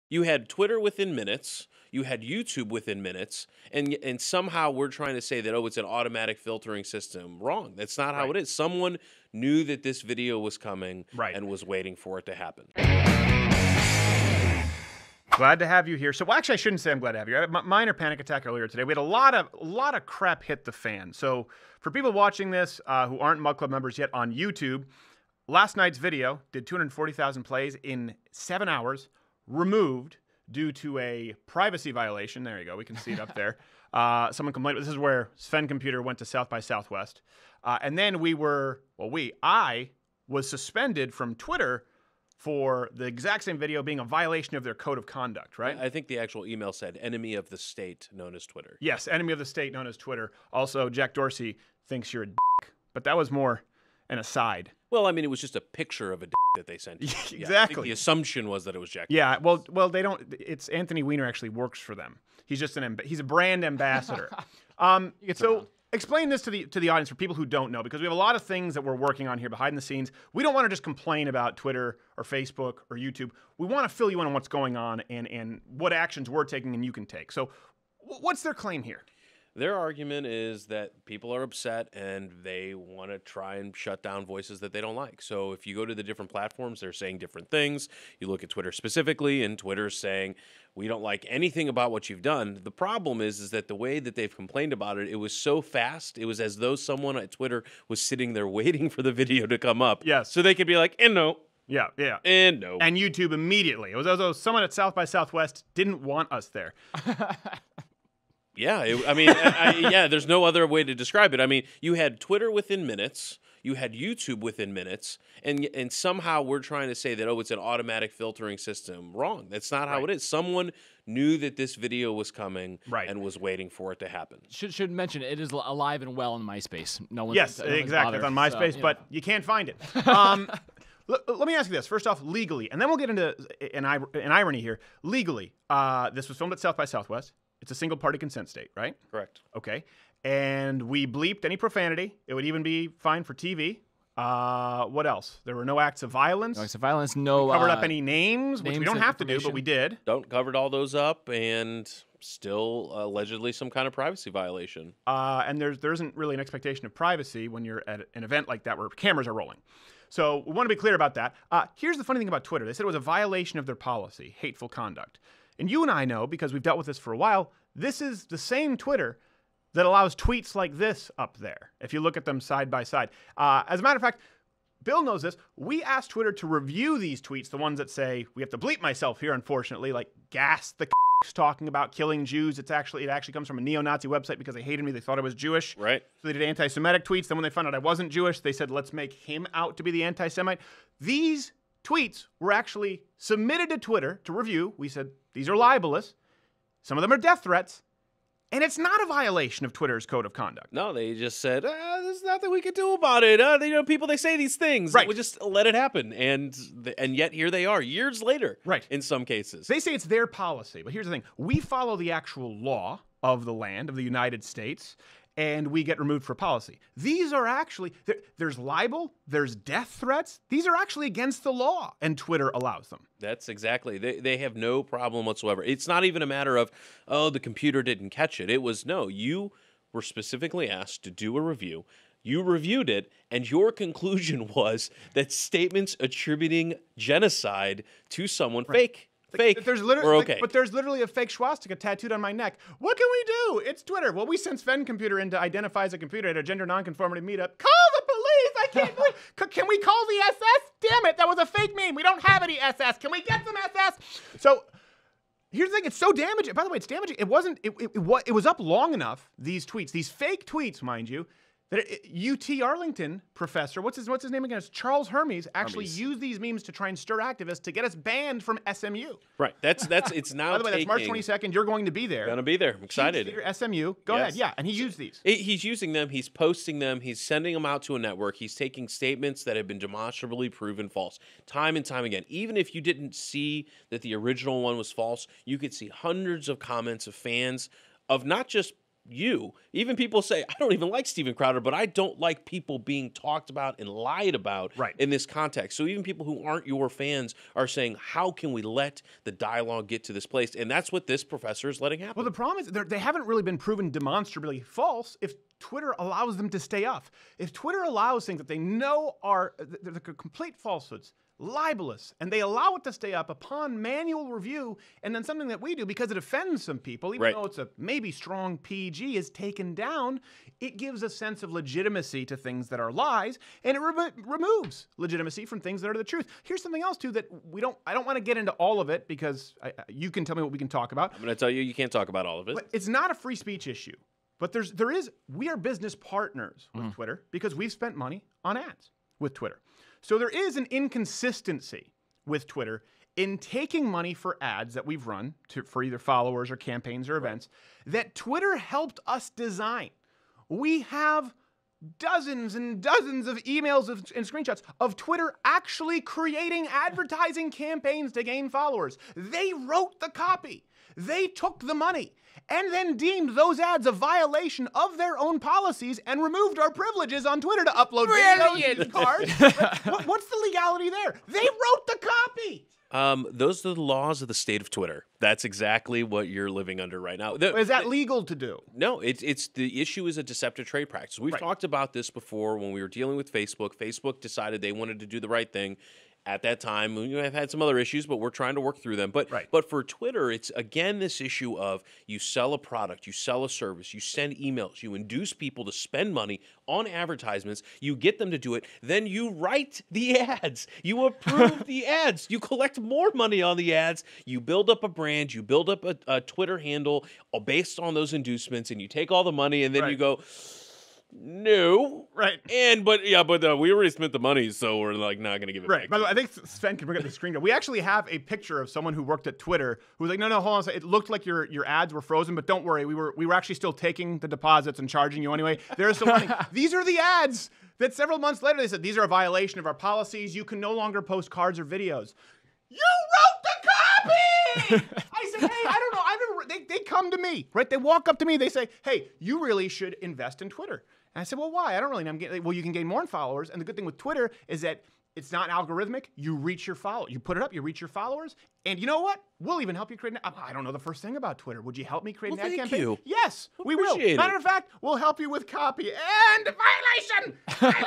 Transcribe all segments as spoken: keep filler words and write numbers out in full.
You had Twitter within minutes, you had YouTube within minutes, and y and somehow we're trying to say that, "Oh, it's an automatic filtering system." Wrong, that's not how Right. it is. Someone knew that this video was coming Right. and was waiting for it to happen. Glad to have you here. So, well, actually, I shouldn't say I'm glad to have you. I had a m- minor panic attack earlier today. We had a lot of a lot of crap hit the fan. So, for people watching this uh, who aren't Mug Club members yet on YouTube, last night's video did two hundred forty thousand plays in seven hours, removed due to a privacy violation. There you go. We can see it up there. Uh, someone complained. This is where Sven Computer went to South by Southwest. Uh, and then we were, well, we, I was suspended from Twitter for the exact same video being a violation of their code of conduct, right? I think the actual email said enemy of the state known as Twitter. Yes, enemy of the state known as Twitter. Also, Jack Dorsey thinks you're a dick, but that was more an aside. Well, I mean, it was just a picture of a dick that they sent. you. Yeah, I think Exactly. the assumption was that it was Jack. Yeah, well, well, they don't. It's Anthony Weiner actually works for them. He's just an amb- he's a brand ambassador. um, so explain this to the to the audience for people who don't know, because we have a lot of things that we're working on here behind the scenes. We don't want to just complain about Twitter or Facebook or YouTube. We want to fill you in on what's going on and and what actions we're taking and you can take. So, w- what's their claim here? Their argument is that people are upset and they want to try and shut down voices that they don't like. So if you go to the different platforms, they're saying different things. You look at Twitter specifically, and Twitter's saying, we don't like anything about what you've done. The problem is, is that the way that they've complained about it, it was so fast. It was as though someone at Twitter was sitting there waiting for the video to come up. Yes. So they could be like, and no, Yeah, yeah. and no. And YouTube immediately. It was as though someone at South by Southwest didn't want us there. Yeah, it, I mean, I, I, yeah, there's no other way to describe it. I mean, you had Twitter within minutes, you had YouTube within minutes, and and somehow we're trying to say that, oh, it's an automatic filtering system. Wrong. That's not how Right. it is. Someone knew that this video was coming Right. and was waiting for it to happen. Should should mention it is alive and well in MySpace. No one. Yes, no one's exactly. It's on bothered, so, MySpace, you know. but you can't find it. Um, l- let me ask you this. First off, legally, and then we'll get into an, ir- an irony here. Legally, uh, this was filmed at South by Southwest. It's a single-party consent state, right? Correct. Okay. And we bleeped any profanity. It would even be fine for T V. Uh, what else? There were no acts of violence. No acts of violence. No. Covered uh, up any names, which we names don't and have to do, but we did. Don't covered all those up, and still allegedly some kind of privacy violation. Uh, and there's there isn't really an expectation of privacy when you're at an event like that where cameras are rolling. So we want to be clear about that. Uh, here's the funny thing about Twitter. They said it was a violation of their policy, hateful conduct. And you and I know, because we've dealt with this for a while, this is the same Twitter that allows tweets like this up there, if you look at them side by side. Uh, as a matter of fact, Bill knows this. We asked Twitter to review these tweets, the ones that say, we have to bleep myself here, unfortunately, like gas the talking about killing Jews. It's actually It actually comes from a neo-Nazi website because they hated me. They thought I was Jewish. Right. So they did anti-Semitic tweets. Then when they found out I wasn't Jewish, they said, let's make him out to be the anti-Semite. These tweets were actually submitted to Twitter to review. We said, these are libelous. Some of them are death threats. And it's not a violation of Twitter's code of conduct. No, they just said, ah, there's nothing we can do about it. Uh, you know, people, they say these things. Right. We just let it happen. And th- and yet here they are, years later, Right. in some cases. They say it's their policy. But here's the thing. We follow the actual law of the land, of the United States, and we get removed for policy. These are actually, there, there's libel, there's death threats. These are actually against the law, and Twitter allows them. That's exactly. They they have no problem whatsoever. It's not even a matter of, oh, the computer didn't catch it. It was, no, you were specifically asked to do a review. You reviewed it, and your conclusion was that statements attributing genocide to someone fake. Fake. There's literally, or like, okay. but there's literally a fake swastika tattooed on my neck. What can we do? It's Twitter. Well, we sent Sven Computer in to identify as a computer at a gender nonconformity meetup. Call the police! I can't believe. C- can we call the S S? Damn it! That was a fake meme. We don't have any S S. Can we get some S S? So here's the thing. It's so damaging. By the way, it's damaging. It wasn't. It, it, it, wa- it was up long enough. These tweets, these fake tweets, mind you. That it, U T Arlington professor, what's his what's his name again? It's Charles Hermes, actually Hermes. used these memes to try and stir activists to get us banned from S M U. Right. That's that's it's now. By the way, that's March taking- twenty-second. You're going to be there. Gonna be there. I'm excited. Chiefs Theater, S M U. Go Yes. ahead. Yeah, and he used these. It- he's using them. He's posting them. He's sending them out to a network. He's taking statements that have been demonstrably proven false time and time again. Even if you didn't see that the original one was false, you could see hundreds of comments of fans of not just you. Even people say, I don't even like Steven Crowder, but I don't like people being talked about and lied about right. in this context. So even people who aren't your fans are saying, how can we let the dialogue get to this place? And that's what this professor is letting happen. Well, the problem is they haven't really been proven demonstrably false if Twitter allows them to stay off. If Twitter allows things that they know are they're, they're complete falsehoods, libelous, and they allow it to stay up upon manual review, and then something that we do because it offends some people, even right. though it's a maybe strong P G, is taken down, it gives a sense of legitimacy to things that are lies, and it re removes legitimacy from things that are the truth. Here's something else too that we don't. I don't want to get into all of it because I, you can tell me what we can talk about. I'm going to tell you, you can't talk about all of it. But it's not a free speech issue. But there's there is we are business partners with mm. Twitter because we've spent money on ads with Twitter. So there is an inconsistency with Twitter in taking money for ads that we've run to, for either followers or campaigns or right. events that Twitter helped us design. We have dozens and dozens of emails of, and screenshots of Twitter actually creating advertising campaigns to gain followers. They wrote the copy. They took the money and then deemed those ads a violation of their own policies and removed our privileges on Twitter to upload videos and cards. what, what's the legality there? They wrote the copy. Um, those are the laws of the state of Twitter. That's exactly what you're living under right now. The, is that legal to do? No, it's it's the issue is a deceptive trade practice. We've right. talked about this before when we were dealing with Facebook. Facebook decided they wanted to do the right thing. At that time, we have had some other issues, but we're trying to work through them. But right. but for Twitter, it's again this issue of you sell a product, you sell a service, you send emails, you induce people to spend money on advertisements, you get them to do it, then you write the ads, you approve the ads, you collect more money on the ads, you build up a brand, you build up a, a Twitter handle based on those inducements, and you take all the money, and then right. you go, no. Right. And, but, yeah, but uh, we already spent the money, so we're, like, not going to give it right. back. By the way, I think Sven can bring up the screen. We actually have a picture of someone who worked at Twitter who was like, no, no, hold on a second. It looked like your, your ads were frozen, but don't worry. We were, we were actually still taking the deposits and charging you anyway. There's still money. These are the ads that several months later they said, these are a violation of our policies. You can no longer post cards or videos. You wrote the copy! I said, hey, I don't know. I don't, they, they come to me, right? They walk up to me. They say, hey, you really should invest in Twitter. And I said, well, why? I don't really know. I'm getting, well, you can gain more followers. And the good thing with Twitter is that it's not algorithmic. You reach your follow. You put it up, you reach your followers. And you know what? We'll even help you create an ad. I don't know the first thing about Twitter. Would you help me create well, an ad thank campaign? You. Yes, we'll we will. It. Matter of fact, we'll help you with copy and violation.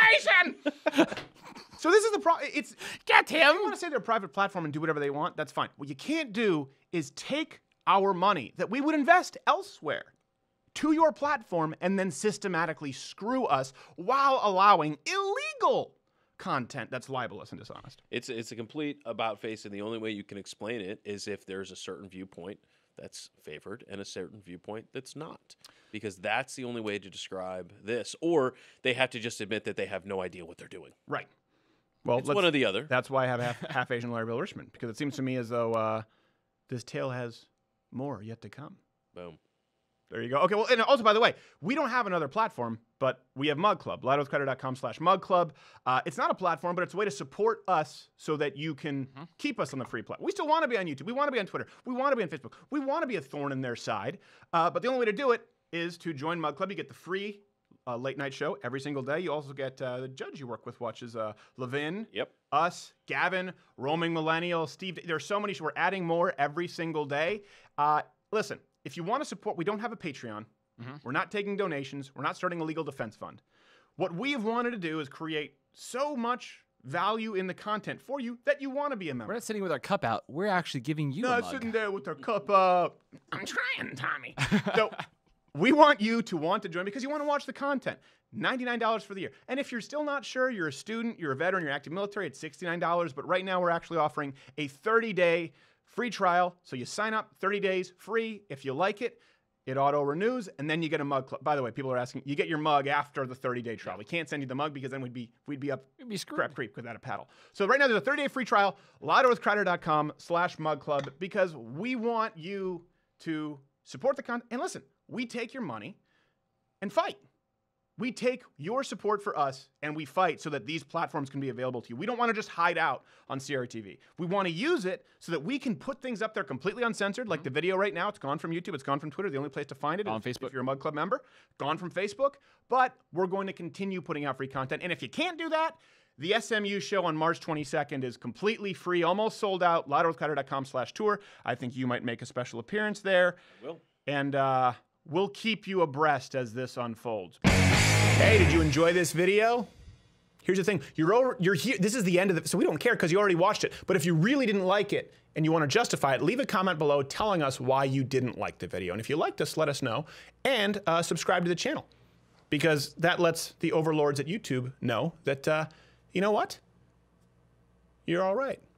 Violation. So this is the problem. It's get him. You want to say they're a private platform and do whatever they want? That's fine. What you can't do is take our money that we would invest elsewhere to your platform and then systematically screw us while allowing illegal content that's libelous and dishonest. It's it's a complete about face, and the only way you can explain it is if there's a certain viewpoint that's favored and a certain viewpoint that's not, because that's the only way to describe this. Or they have to just admit that they have no idea what they're doing. Right. Well, it's one or the other. That's why I have half, half Asian Larry Bill Richmond, because it seems to me as though uh, this tale has more yet to come. Boom. There you go. Okay, well, and also, by the way, we don't have another platform, but we have Mug Club, lightwithcrowder.com slash Mug Club. Uh, it's not a platform, but it's a way to support us so that you can mm-hmm. keep us on the free platform. We still want to be on YouTube. We want to be on Twitter. We want to be on Facebook. We want to be a thorn in their side. Uh, but the only way to do it is to join Mug Club. You get the free uh, late night show every single day. You also get uh, the judge you work with watches uh, Levin, yep. us, Gavin, Roaming Millennial, Steve. There's so many. We're adding more every single day. Uh, listen. If you want to support, we don't have a Patreon. Mm-hmm. We're not taking donations. We're not starting a legal defense fund. What we have wanted to do is create so much value in the content for you that you want to be a member. We're not sitting with our cup out. We're actually giving you no, a mug. sitting there with our cup up. I'm trying, Tommy. So we want you to want to join because you want to watch the content. ninety-nine dollars for the year. And if you're still not sure, you're a student, you're a veteran, you're active military, it's sixty-nine dollars. But right now we're actually offering a thirty-day free trial. So you sign up, thirty days free. If you like it, it auto renews, and then you get a mug club. By the way, people are asking, you get your mug after the thirty-day trial. We can't send you the mug because then we'd be we'd be up We'd be screwed. crap creep without a paddle. So right now there's a thirty-day free trial, lightwithcrowder.com slash mug club, because we want you to support the content. And listen, we take your money and fight. We take your support for us and we fight so that these platforms can be available to you. We don't want to just hide out on C R T V. We want to use it so that we can put things up there completely uncensored, like mm-hmm. the video right now. It's gone from YouTube. It's gone from Twitter. The only place to find it on is Facebook. If you're a Mug Club member. Gone from Facebook. But we're going to continue putting out free content. And if you can't do that, the S M U show on March twenty-second is completely free, almost sold out. loud earth cutter dot com slash tour. I think you might make a special appearance there. I will. And uh, we'll keep you abreast as this unfolds. Hey, did you enjoy this video? Here's the thing, you're over, you're here, this is the end of it, so we don't care because you already watched it. But if you really didn't like it and you want to justify it, leave a comment below telling us why you didn't like the video. And if you liked us, let us know. And uh, subscribe to the channel, because that lets the overlords at YouTube know that, uh, you know what? You're all right.